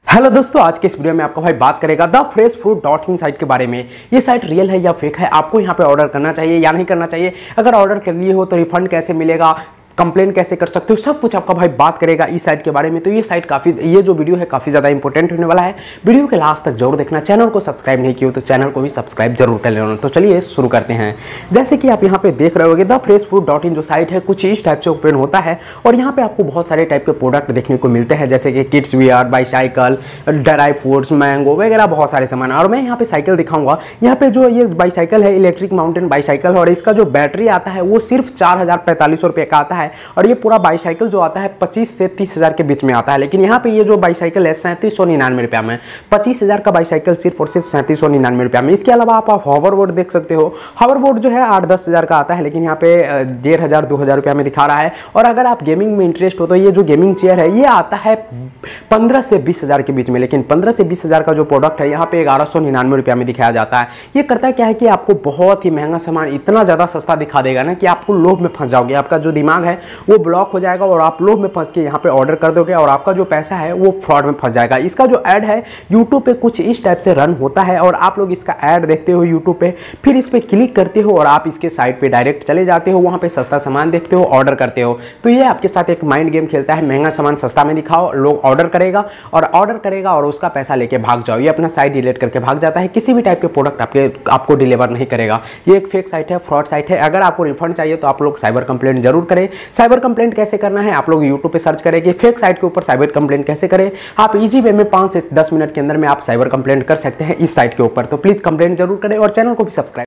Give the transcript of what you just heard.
Hello दोस्तों, आज के इस वीडियो में आपका भाई बात करेगा the fresh food dot in site के बारे में। ये साइट रियल है या फेक है, आपको यहाँ पे ऑर्डर करना चाहिए या नहीं करना चाहिए, अगर ऑर्डर कर लिए हो तो रिफंड कैसे मिलेगा, कंप्लेन कैसे कर सकते हो, सब कुछ आपका भाई बात करेगा इस साइट के बारे में। तो ये जो वीडियो है काफ़ी ज़्यादा इंपॉर्टेंट होने वाला है। वीडियो के लास्ट तक जरूर देखना। चैनल को सब्सक्राइब नहीं किया तो चैनल को भी सब्सक्राइब जरूर कर लेना। तो चलिए शुरू करते हैं। जैसे कि आप यहाँ पे देख रहे होगे, the fresh food dot in जो साइट है कुछ इस टाइप से ओपन होता है और यहाँ पे आपको बहुत सारे टाइप के प्रोडक्ट देखने को मिलते हैं, जैसे कि kids wear, bicycle, dry fruits, mango वगैरह बहुत सारे सामान। और मैं यहाँ पे साइकिल दिखाऊंगा। यहाँ पे जो ये बाईसाइकिल है, इलेक्ट्रिक माउंटेन बाईसाइकिल है और इसका जो बैटरी आता है वो सिर्फ 4045 रुपये का आता है। और ये पूरा बाईसाइकिल जो आता है 25 से 30 हज़ार के बीच में आता है। लेकिन यहाँ पे ये जो बाईसाइकिल है 3799 रुपये में, 25 हज़ार का बाईसाइकिल सिर्फ और सिर्फ 3799 रुपये में। इसके अलावा आप हॉवर बोर्ड देख सकते हो। हॉवर बोर्ड जो है 8-10 हज़ार का आता है, लेकिन यहाँ पे 1500-2000 रुपये में दिखा रहा है। और अगर आप गेमिंग में इंटरेस्ट हो तो ये जो गेमिंग चेयर है ये आता है 15 से 20 हज़ार के बीच में। लेकिन 15 से 20 हज़ार का जो प्रोडक्ट है यहाँ पे 1199 रुपये में दिखाया जाता है। ये करता क्या है कि आपको बहुत ही महंगा सामान इतना ज़्यादा सस्ता दिखा देगा ना कि आपको लोभ में फंस जाओगे। आपका जो दिमाग है वो ब्लॉक हो जाएगा और आप लोभ में फंस के यहाँ पे ऑर्डर कर दोगे और आपका जो पैसा है वो फ्रॉड में फंस जाएगा। इसका जो ऐड है यूट्यूब पे कुछ इस टाइप से रन होता है और आप लोग इसका ऐड देखते हो यूट्यूब पे, फिर इस पर क्लिक करते हो और आप इसके साइट पे डायरेक्ट चले जाते हो, वहाँ पे सस्ता सामान देखते हो, ऑर्डर करते हो। तो ये आपके साथ एक माइंड गेम खेलता है। महंगा सामान सस्ता में दिखाओ, लोग ऑर्डर करेगा और उसका पैसा लेके भाग जाओ। ये अपना साइट डिलीट करके भाग जाता है, किसी भी टाइप के प्रोडक्ट आपको डिलीवर नहीं करेगा। ये एक फेक साइट है, फ्रॉड साइट है। अगर आपको रिफंड चाहिए तो आप लोग साइबर कंप्लेंट जरूर करें। साइबर कंप्लेंट कैसे करना है, आप लोग यूट्यूब पे सर्च करें कि फेक साइट के ऊपर साइबर कंप्लेंट कैसे करें। आप इजी वे में 5 से 10 मिनट के अंदर में आप साइबर कंप्लेंट कर सकते हैं इस साइट के ऊपर। तो प्लीज़ कंप्लेंट जरूर करें और चैनल को भी सब्सक्राइब